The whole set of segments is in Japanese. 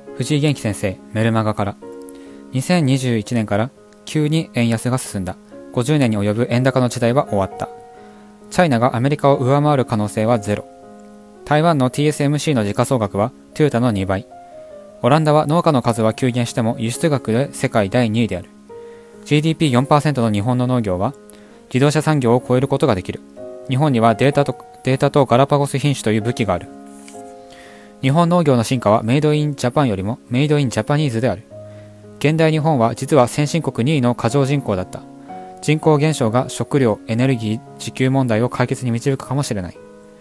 藤井元気先生、メルマガから。2021年から急に円安が進んだ。50年に及ぶ円高の時代は終わった。チャイナがアメリカを上回る可能性はゼロ。台湾の TSMC の時価総額はトヨタの2倍。オランダは農家の数は急減しても輸出額で世界第2位である。GDP4% の日本の農業は自動車産業を超えることができる。日本にはデータとガラパゴス品種という武器がある。日本農業の進化はメイドインジャパンよりもメイドインジャパニーズである。現代日本は実は先進国2位の過剰人口だった。人口減少が食料、エネルギー、自給問題を解決に導くかもしれない。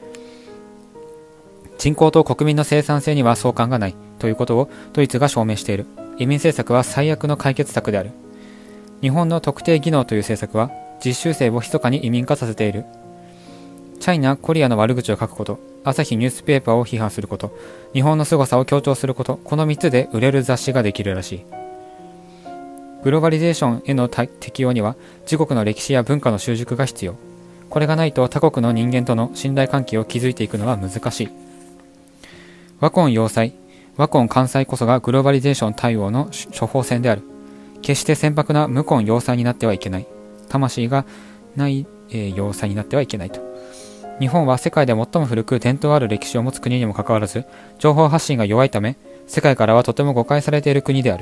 人口と国民の生産性には相関がないということをドイツが証明している。移民政策は最悪の解決策である。日本の特定技能という政策は実習生を密かに移民化させている。チャイナ、コリアの悪口を書くこと、朝日ニュースペーパーを批判すること、日本の凄さを強調すること、この3つで売れる雑誌ができるらしい。グローバリゼーションへの適用には自国の歴史や文化の習熟が必要。これがないと他国の人間との信頼関係を築いていくのは難しい。和魂要塞、和魂関西こそがグローバリゼーション対応の処方箋である。決して船舶な無魂要塞になってはいけない。魂がない、要塞になってはいけないと。日本は世界で最も古く伝統ある歴史を持つ国にもかかわらず、情報発信が弱いため、世界からはとても誤解されている国である。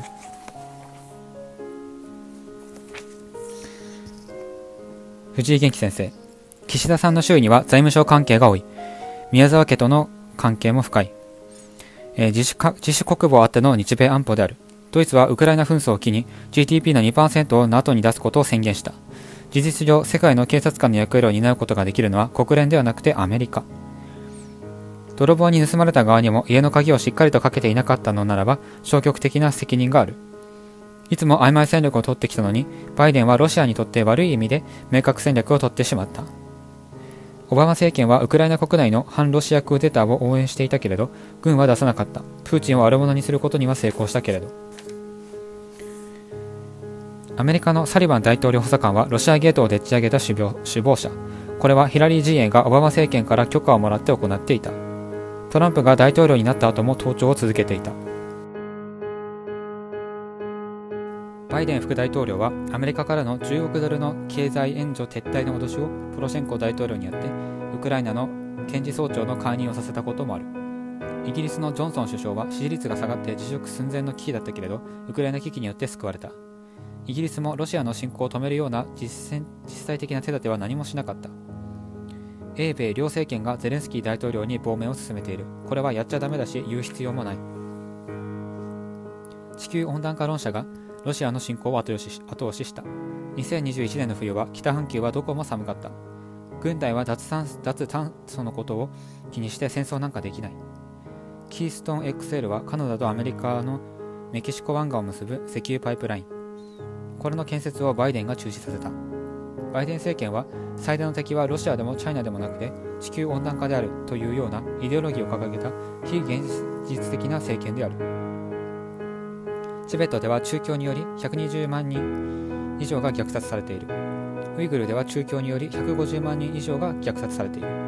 藤井元気先生、岸田さんの周囲には財務省関係が多い。宮沢家との関係も深い。自主国防あっての日米安保である。ドイツはウクライナ紛争を機に GDP の 2% を NATO に出すことを宣言した。事実上、世界の警察官の役割を担うことができるのは国連ではなくてアメリカ。泥棒に盗まれた側にも家の鍵をしっかりとかけていなかったのならば消極的な責任がある。いつも曖昧戦略を取ってきたのに、バイデンはロシアにとって悪い意味で明確戦略を取ってしまった。オバマ政権はウクライナ国内の反ロシアクーデターを応援していたけれど、軍は出さなかった。プーチンを悪者にすることには成功したけれど。アメリカのサリバン大統領補佐官はロシアゲートをでっち上げた首謀者。これはヒラリー陣営がオバマ政権から許可をもらって行っていた。トランプが大統領になった後も盗聴を続けていた。バイデン副大統領はアメリカからの10億ドルの経済援助撤退の脅しをポロシェンコ大統領によってウクライナの検事総長の解任をさせたこともある。イギリスのジョンソン首相は支持率が下がって辞職寸前の危機だったけれど、ウクライナ危機によって救われた。イギリスもロシアの侵攻を止めるような実際的な手立ては何もしなかった。英米両政権がゼレンスキー大統領に亡命を進めている。これはやっちゃダメだし言う必要もない。地球温暖化論者がロシアの侵攻を後押しした。2021年の冬は北半球はどこも寒かった。軍隊は脱炭素のことを気にして戦争なんかできない。キーストーン XL はカナダとアメリカのメキシコ湾岸を結ぶ石油パイプライン。これの建設をバイデンが中止させた。バイデン政権は最大の敵はロシアでもチャイナでもなくて地球温暖化であるというようなイデオロギーを掲げた非現実的な政権である。チベットでは中共により120万人以上が虐殺されている。ウイグルでは中共により150万人以上が虐殺されている。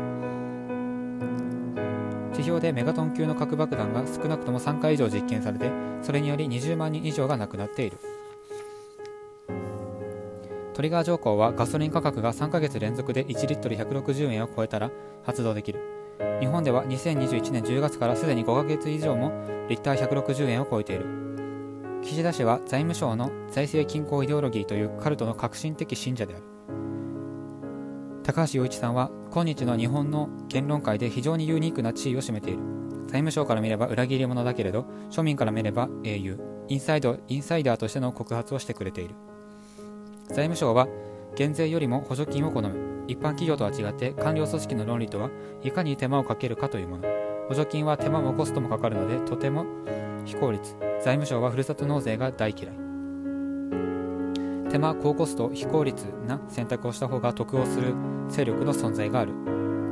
地表でメガトン級の核爆弾が少なくとも3回以上実験されて、それにより20万人以上が亡くなっている。トリガー条項はガソリン価格が3ヶ月連続で1リットル160円を超えたら発動できる。日本では2021年10月からすでに5ヶ月以上もリッター160円を超えている。岸田氏は財務省の財政均衡イデオロギーというカルトの革新的信者である。高橋洋一さんは今日の日本の言論界で非常にユニークな地位を占めている。財務省から見れば裏切り者だけれど、庶民から見れば英雄、インサイダーとしての告発をしてくれている。財務省は減税よりも補助金を好む。一般企業とは違って官僚組織の論理とはいかに手間をかけるかというもの。補助金は手間もコストもかかるのでとても非効率。財務省はふるさと納税が大嫌い。手間、高コスト、非効率な選択をした方が得をする勢力の存在がある。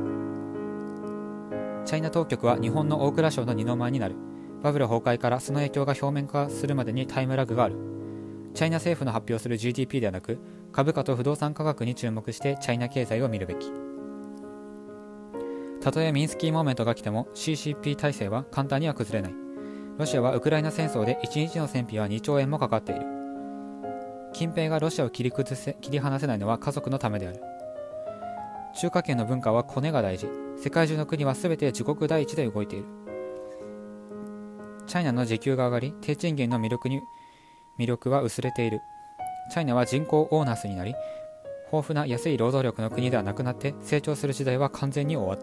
チャイナ当局は日本の大蔵省の二の舞になる。バブル崩壊からその影響が表面化するまでにタイムラグがある。チャイナ政府の発表する GDP ではなく、株価と不動産価格に注目してチャイナ経済を見るべき。たとえミンスキーモーメントが来ても CCP 体制は簡単には崩れない。 ロシアはウクライナ戦争で1日の戦費は2兆円もかかっている。近平がロシアを切り離せないのは家族のためである。中華圏の文化はコネが大事。世界中の国は全て自国第一で動いている。チャイナの時給が上がり、低賃金の魅力は薄れている。チャイナは人口オーナスになり、豊富な安い労働力の国ではなくなって成長する時代は完全に終わった。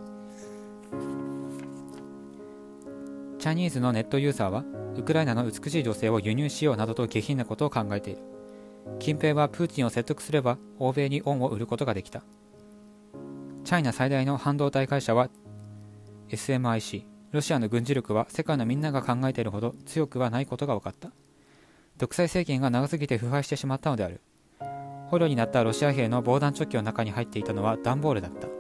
チャイニーズのネットユーザーはウクライナの美しい女性を輸入しようなどと下品なことを考えている。近平はプーチンを説得すれば欧米に恩を売ることができた。チャイナ最大の半導体会社は SMIC。ロシアの軍事力は世界のみんなが考えているほど強くはないことが分かった。独裁政権が長すぎて腐敗してしまったのである。捕虜になったロシア兵の防弾チョッキの中に入っていたのは段ボールだった。